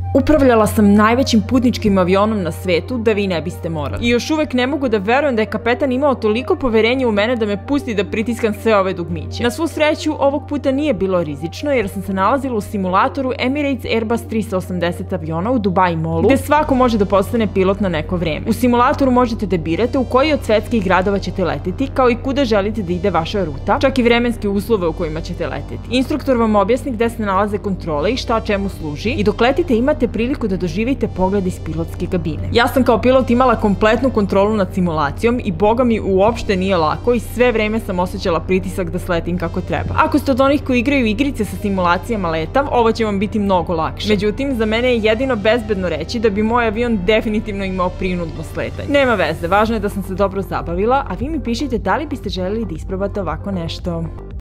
Upravljala sam najvećim putničkim avionom na svetu da vi ne biste morali. I još uvek ne mogu da verujem da je kapetan imao toliko poverenja u mene da me pusti da pritiskam sve ove dugmiće. Na svu sreću, ovog puta nije bilo rizično jer sam se nalazila u simulatoru Emirates Airbus 380 aviona u Dubai Mallu, gde svako može da postane pilot na neko vreme. U simulatoru možete da birate u koji od svetskih gradova ćete leteti, kao i kuda želite da ide vaša ruta, čak i vremenske uslove u kojima ćete leteti. Instruktor vam objasni gde se nalaze kontrole i šta čemu služi i dok letite imate priliku da doživite pogled iz pilotske kabine. Ja sam kao pilot imala kompletnu kontrolu nad simulacijom i boga mi uopšte nije lako i sve vreme sam osjećala pritisak da sletim kako treba. Ako ste od onih koji igraju igrice sa simulacijama leta, ovo će vam biti mnogo lakše. Međutim, za mene je jedino bezbedno reći da bi moj avion definitivno imao prinudno sletanje. Nema veze, važno je da sam se dobro zabavila, a vi mi pišite da li biste želeli da isprobate ovako nešto.